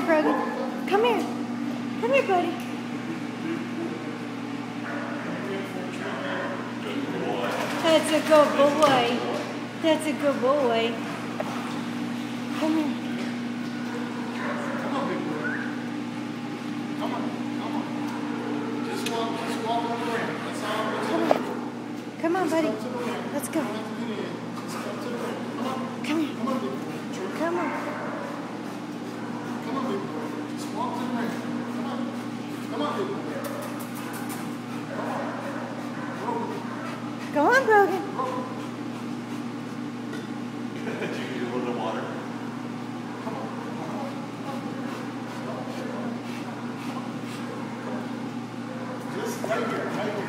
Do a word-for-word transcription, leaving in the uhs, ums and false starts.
Brogan. Come here. Come here, buddy. That's a good boy. That's a good boy. Come here. Come on, big boy. Come on, come on. Just walk, just walk on the ramp. That's all I'm going to do. Come on, buddy. Let's go. Just come to the ramp. Come on. Come here. Come on, big boy. Come on. Come on, big boy. Just walk to the ramp. Come on. Come on, big boy. Come on. Go on, Brogan. Did you get a little water? Just right here, right here.